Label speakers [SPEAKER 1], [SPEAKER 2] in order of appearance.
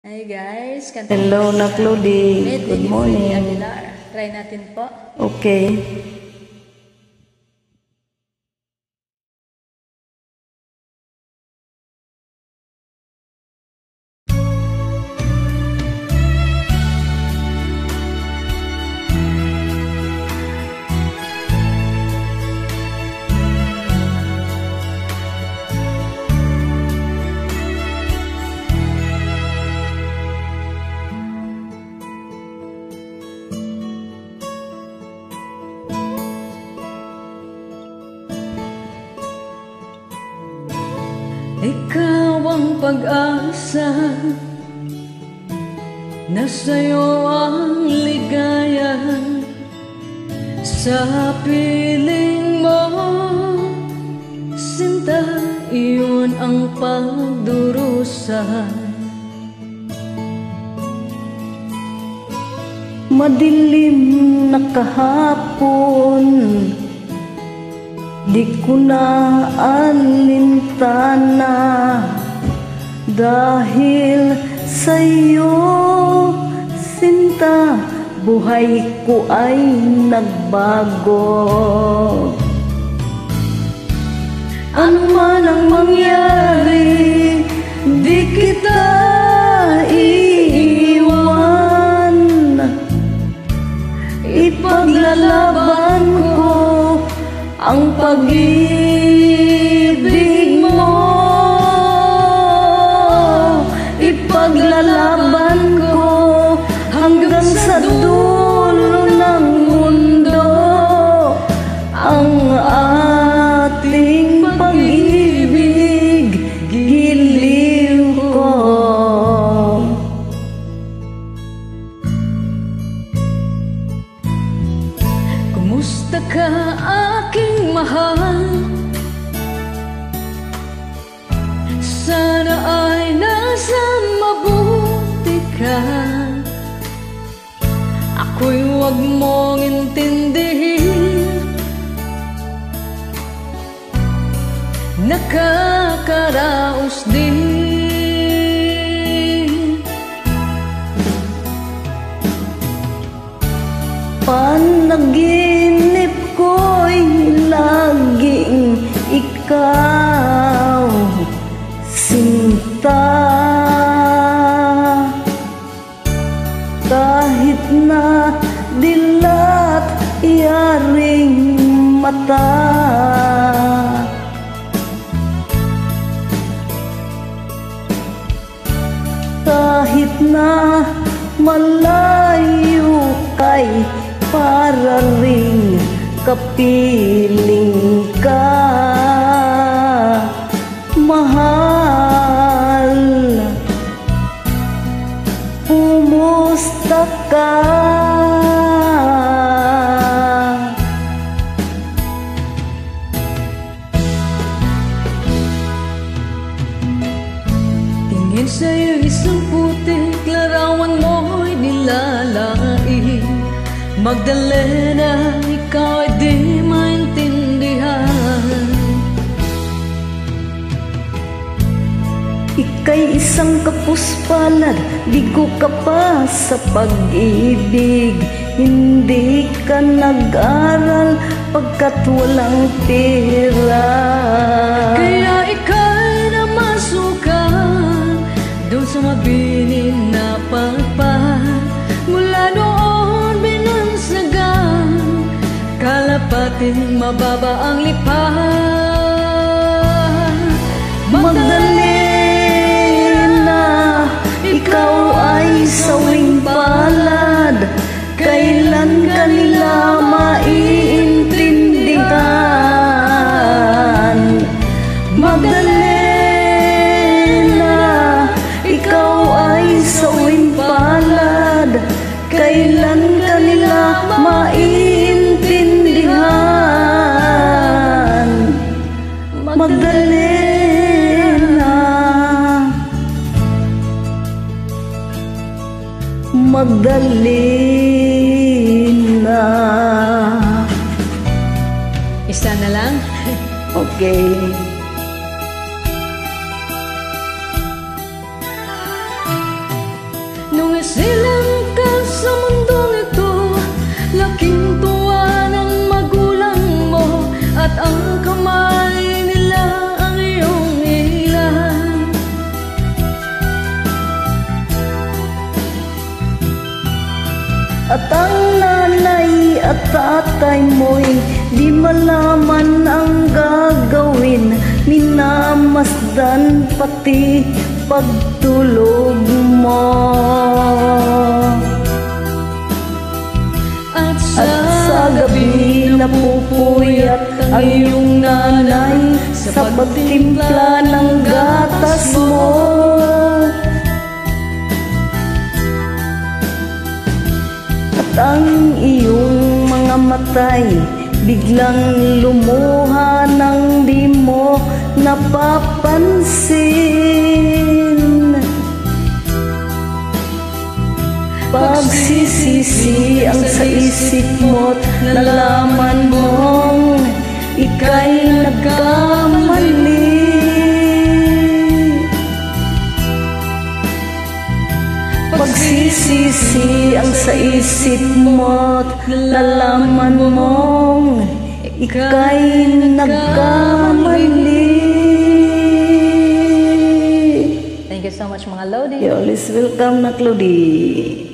[SPEAKER 1] Hi guys,
[SPEAKER 2] Hello, na Claudie. Good morning.
[SPEAKER 1] Aguilar. Try natin po.
[SPEAKER 2] Okay.
[SPEAKER 1] Ikaw ang pag-asa, nasa'yo ang ligaya. Sa piling mo, sinta, iyon ang pagdurusa.
[SPEAKER 2] Madilim na kahapon, di ko na alintana dahil sa'yo, sinta, buhay ko ay nagbago. Ano man ang mangyari, di kita iiwan. Ipaglalaban ko ang pag-ibig mo. Ipaglalaban ko hanggang sa dulo ng mundo ang ating pag-ibig, giliw ko.
[SPEAKER 1] Kumusta ka, aking mahal? Sana ay nasa mabuti ka. Ako'y huwag mong intindihin, nakakaraos din.
[SPEAKER 2] Panaginip ko'y laging ikaw, sinta. Kahit na dilat yaring mata, kahit na malayo kay para ring kapiling ka, mahal. Kumusta ka?
[SPEAKER 1] Tingin sa'yo isang putik, larawan mo'y nilalait. Magdalena, ikaw ay di maintindihan.
[SPEAKER 2] Ika'y isang kapuspalad, bigo ka pa sa pag-ibig. Hindi ka nag-aral pagkat walang pera.
[SPEAKER 1] Kaya ika'y namasukan doon sa mabinin na pagpad. Mula noon binansagan, kalapating mababa ang lipad.
[SPEAKER 2] Magdalena, ikaw ay sawing palad, kailan ka nila maiintindihan? Magdalena, ikaw ay sawing palad, kailan ka nila maiintindihan? Magdalena, Magdalena.
[SPEAKER 1] Isa na lang.
[SPEAKER 2] Okay. At ang nanay at tatay mo'y di malaman ang gagawin, minamasdan pati pagtulog mo.
[SPEAKER 1] At
[SPEAKER 2] Sa gabi napupuyat ang iyong nanay sa pagtimpla ng gatas mo. At ang iyong mga matay biglang lumuha nang di mo napapansin. Pagsisisi ang sa isip mo't nalaman mong ika'y nagkamali. Pagsisisi ang sa isip mo't nalaman mong ika'y nagkamali.
[SPEAKER 1] Thank you so much mga Lodi.
[SPEAKER 2] You're always welcome na Claudie.